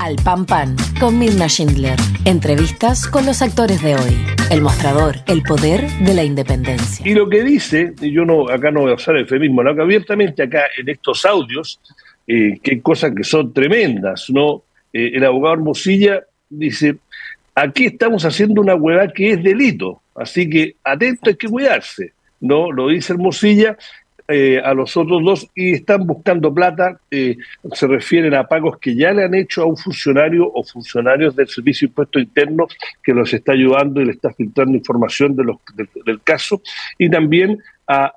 Al Pan Pan, con Mirna Schindler. Entrevistas con los actores de hoy. El Mostrador, el poder de la independencia. Y lo que dice, y yo no, acá no voy a usar eufemismo, ¿no? Que abiertamente acá en estos audios, que hay cosas que son tremendas, ¿no? El abogado Hermosilla dice, aquí estamos haciendo una huevada que es delito, así que atento, hay que cuidarse, ¿no? Lo dice Hermosilla. A los otros dos, y están buscando plata, se refieren a pagos que ya le han hecho a un funcionario o funcionarios del Servicio de Impuestos Internos que los está ayudando y le está filtrando información del caso, y también a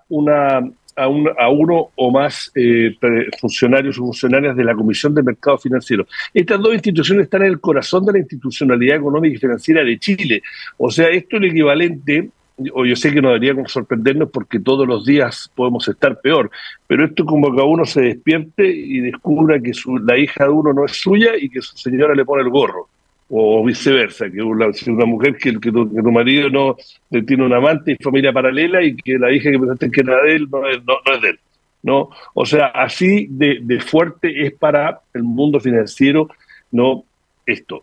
uno o más funcionarios o funcionarias de la Comisión de Mercado Financiero. Estas dos instituciones están en el corazón de la institucionalidad económica y financiera de Chile. O sea, esto es el equivalente. Yo sé que no debería sorprendernos porque todos los días podemos estar peor, pero esto es como que uno se despierte y descubra que la hija de uno no es suya y que su señora le pone el gorro, o viceversa, que una mujer que tu marido no tiene un amante y familia paralela y que la hija que pensaste que era de él no es de él, ¿no? O sea, así de fuerte es para el mundo financiero, ¿no? Esto.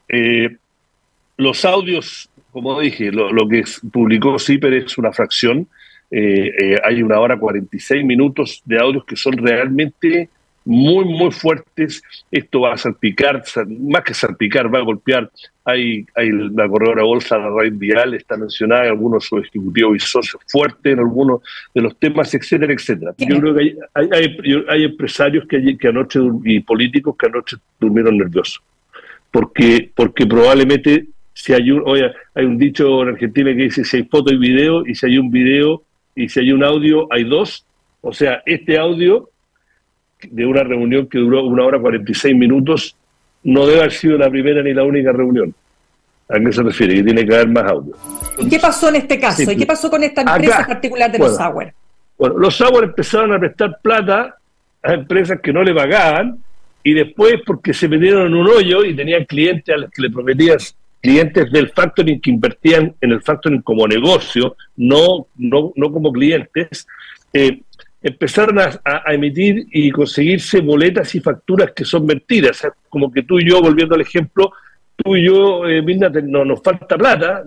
Los audios, como dije, lo que publicó CIPER es una fracción. Hay 1 hora 46 minutos de audios que son realmente muy, muy fuertes. Esto va a salpicar, más que salpicar, va a golpear. Hay la corredora bolsa, la Raíz Vial, está mencionada, algunos de sus ejecutivos y socios fuertes en algunos de los temas, etcétera, etcétera. Yo creo que hay empresarios que anoche y políticos que anoche durmieron nerviosos. Porque probablemente... hay un dicho en Argentina que dice si hay foto y video, y si hay un video y si hay un audio, hay dos. O sea, este audio de una reunión que duró 1 hora 46 minutos no debe haber sido la primera ni la única reunión. ¿A qué se refiere? Que tiene que haber más audio. ¿Y qué pasó en este caso? ¿Y qué pasó con esta empresa en particular de los Sauer? Bueno, los Sauer empezaron a prestar plata a empresas que no le pagaban, y después porque se metieron en un hoyo y tenían clientes a los que le prometían, clientes del factoring que invertían en el factoring como negocio, no como clientes, empezaron a emitir y conseguirse boletas y facturas que son mentiras. O sea, como que tú y yo, volviendo al ejemplo, tú y yo, Mirna, nos falta plata,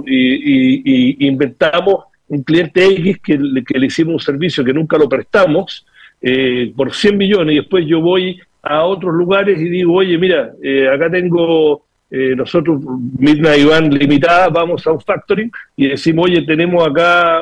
y inventamos un cliente X que le hicimos un servicio que nunca lo prestamos, por 100 millones, y después yo voy a otros lugares y digo, oye, mira, acá tengo... nosotros, Mirna y Iván Limitada, vamos a un factoring y decimos, oye, tenemos acá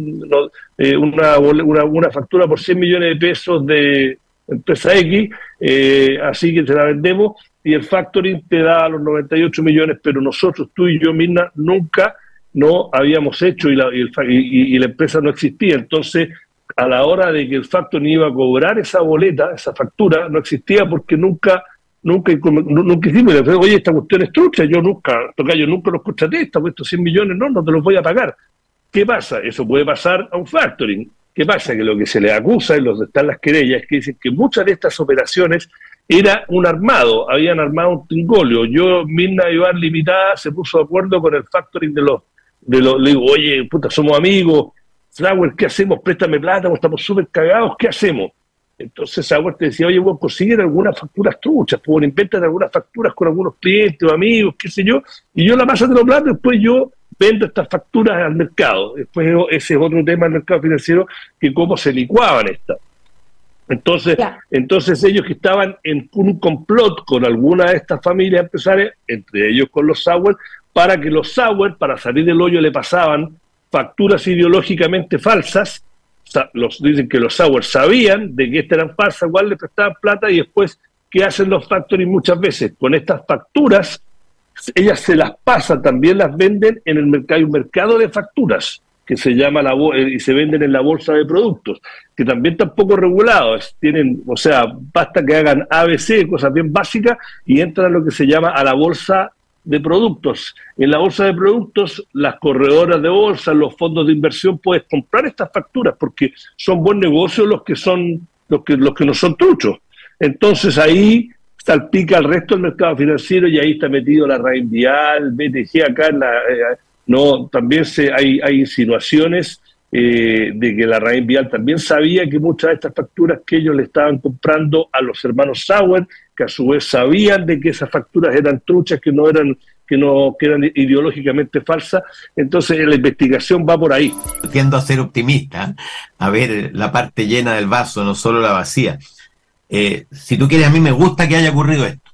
una factura por 100 millones de pesos de empresa X, así que te la vendemos, y el factoring te da los 98 millones, pero nosotros, tú y yo, Mirna, nunca no habíamos hecho y la empresa no existía. Entonces, a la hora de que el factoring iba a cobrar esa boleta, esa factura, no existía porque nunca hicimos, oye, esta cuestión es trucha, yo nunca los contraté, estos 100 millones no te los voy a pagar. ¿Qué pasa? Eso puede pasar a un factoring. ¿Qué pasa? Que lo que se le acusa y donde están las querellas es que dicen que muchas de estas operaciones era un armado, habían armado un tringolio. Yo, Mirna y Iván Limitada, se puso de acuerdo con el factoring le digo, oye, puta, somos amigos, Sauer, ¿qué hacemos? Préstame plata, estamos súper cagados, ¿qué hacemos? Entonces Sauer te decía, oye, vos consiguen algunas facturas truchas, pues inventan algunas facturas con algunos clientes o amigos, qué sé yo, y yo la masa de los platos, después yo vendo estas facturas al mercado. Después ese es otro tema del mercado financiero, que cómo se licuaban estas. Entonces ellos que estaban en un complot con alguna de estas familias empresarias, entre ellos con los Sauer, para que los Sauer, para salir del hoyo, le pasaban facturas ideológicamente falsas. Dicen que los Sauer sabían de que estas eran falsas, igual le prestaban plata, y después, ¿qué hacen los factoring muchas veces? Con estas facturas, ellas se las pasan, también las venden en el mercado. Hay un mercado de facturas que se llama y se venden en la bolsa de productos, que también están poco regulados. O sea, basta que hagan ABC, cosas bien básicas, y entran a lo que se llama a la bolsa de productos. En la bolsa de productos, las corredoras de bolsa, los fondos de inversión, puedes comprar estas facturas porque son buen negocio los que no son truchos. Entonces ahí salpica el resto del mercado financiero, y ahí está metido la Raíz Vial, BTG acá también hay insinuaciones de que la Raíz Vial también sabía que muchas de estas facturas que ellos le estaban comprando a los hermanos Sauer que a su vez sabían de que esas facturas eran truchas, que eran ideológicamente falsas. Entonces la investigación va por ahí. Tiendo a ser optimista, a ver la parte llena del vaso, no solo la vacía. Si tú quieres, a mí me gusta que haya ocurrido esto.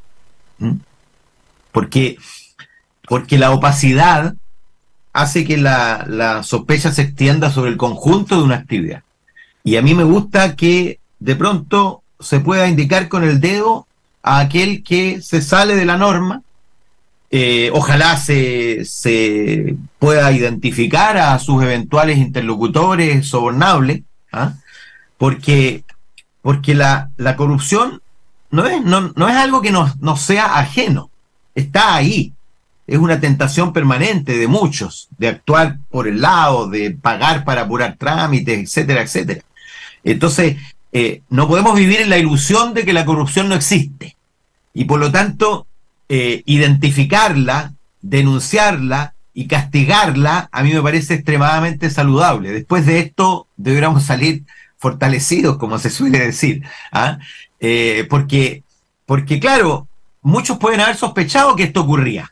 Porque la opacidad hace que la sospecha se extienda sobre el conjunto de una actividad. Y a mí me gusta que de pronto se pueda indicar con el dedo a aquel que se sale de la norma. Ojalá se pueda identificar a sus eventuales interlocutores sobornables, porque la corrupción no es algo que nos sea ajeno, está ahí. Es una tentación permanente de muchos, de actuar por el lado, de pagar para apurar trámites, etcétera, etcétera. Entonces, no podemos vivir en la ilusión de que la corrupción no existe. Y por lo tanto, identificarla, denunciarla y castigarla, a mí me parece extremadamente saludable. Después de esto, deberíamos salir fortalecidos, como se suele decir. Porque, claro, muchos pueden haber sospechado que esto ocurría.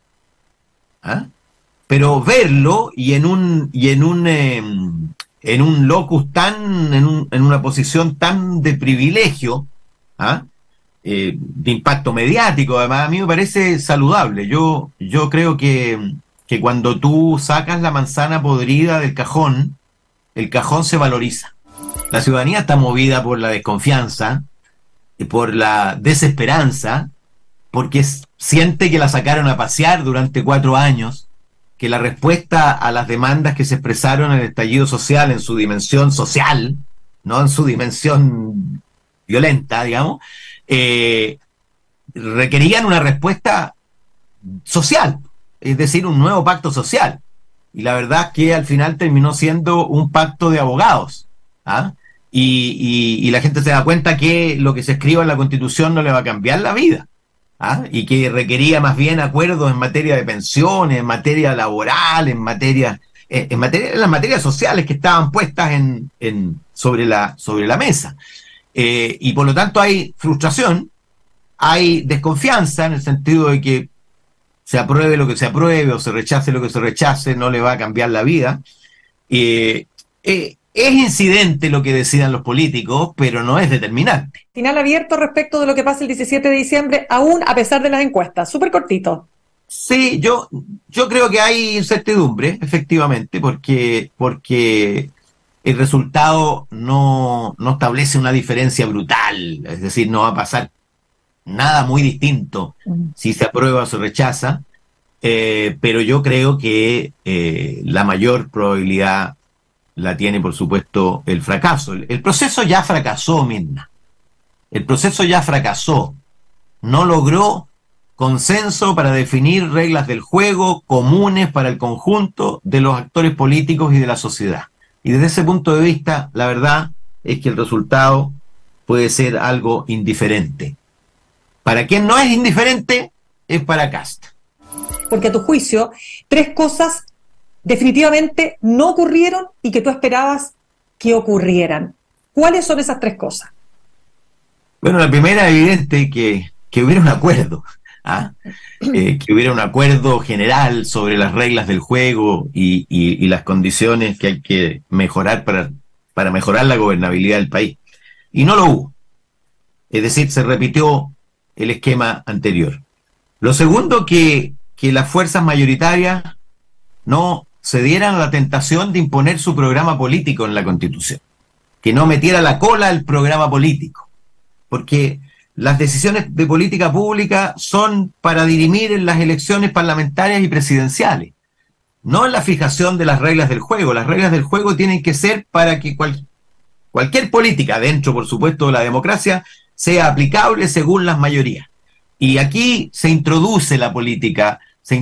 Pero verlo y en un locus en una posición tan de privilegio, de impacto mediático, además, a mí me parece saludable. Yo creo que cuando tú sacas la manzana podrida del cajón, el cajón se valoriza. La ciudadanía está movida por la desconfianza, por la desesperanza, porque siente que la sacaron a pasear durante 4 años, que la respuesta a las demandas que se expresaron en el estallido social, en su dimensión social, no en su dimensión violenta, digamos, requerían una respuesta social, es decir, un nuevo pacto social. Y la verdad es que al final terminó siendo un pacto de abogados. Y la gente se da cuenta que lo que se escriba en la Constitución no le va a cambiar la vida. Y que requería más bien acuerdos en materia de pensiones, en materia laboral, en las materias sociales que estaban puestas sobre la mesa. Y por lo tanto hay frustración, hay desconfianza en el sentido de que se apruebe lo que se apruebe o se rechace lo que se rechace, no le va a cambiar la vida. Es incidente lo que decidan los políticos, pero no es determinante. Final abierto respecto de lo que pasa el 17 de diciembre, aún a pesar de las encuestas. Súper cortito. Sí, yo creo que hay incertidumbre, efectivamente, porque el resultado no establece una diferencia brutal. Es decir, no va a pasar nada muy distinto si se aprueba o se rechaza. Pero yo creo que la mayor probabilidad la tiene, por supuesto, el fracaso. El proceso ya fracasó, Mirna. El proceso ya fracasó. No logró consenso para definir reglas del juego comunes para el conjunto de los actores políticos y de la sociedad. Y desde ese punto de vista, la verdad es que el resultado puede ser algo indiferente. Para quien no es indiferente, es para Kast. Porque a tu juicio, 3 cosas definitivamente no ocurrieron y que tú esperabas que ocurrieran. ¿Cuáles son esas 3 cosas? Bueno, la primera, evidente, que hubiera un acuerdo, que hubiera un acuerdo general sobre las reglas del juego y las condiciones que hay que mejorar para mejorar la gobernabilidad del país. Y no lo hubo. Es decir, se repitió el esquema anterior. Lo segundo, que las fuerzas mayoritarias no cedieran a la tentación de imponer su programa político en la Constitución, que no metiera la cola al programa político, porque las decisiones de política pública son para dirimir en las elecciones parlamentarias y presidenciales, no en la fijación de las reglas del juego. Las reglas del juego tienen que ser para que cualquier política, dentro, por supuesto, de la democracia, sea aplicable según las mayorías. Y aquí se introduce la política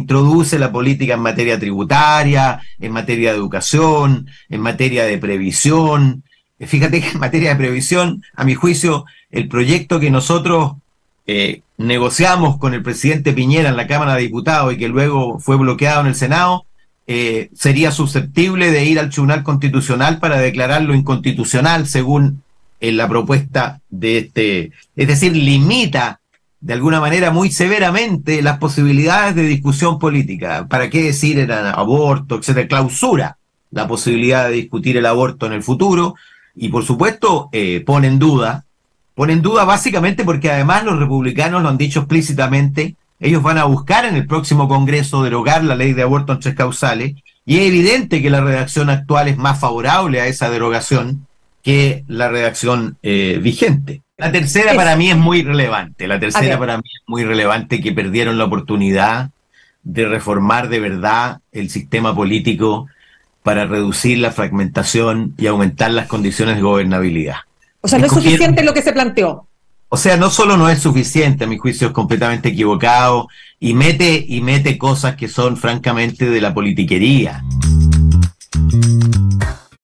en materia tributaria, en materia de educación, en materia de previsión. Fíjate que en materia de previsión, a mi juicio, el proyecto que nosotros negociamos con el presidente Piñera en la Cámara de Diputados y que luego fue bloqueado en el Senado, sería susceptible de ir al Tribunal Constitucional para declararlo inconstitucional según la propuesta de es decir, limita de alguna manera muy severamente las posibilidades de discusión política. ¿Para qué decir el aborto, etcétera? Clausura la posibilidad de discutir el aborto en el futuro y, por supuesto, pone en duda básicamente porque además los republicanos lo han dicho explícitamente, ellos van a buscar en el próximo Congreso derogar la ley de aborto en 3 causales y es evidente que la redacción actual es más favorable a esa derogación que la redacción vigente. La tercera para mí es muy relevante. Para mí es muy relevante que perdieron la oportunidad de reformar de verdad el sistema político para reducir la fragmentación y aumentar las condiciones de gobernabilidad. O sea, no es suficiente lo que se planteó. O sea, no solo no es suficiente, a mi juicio es completamente equivocado y mete cosas que son francamente de la politiquería.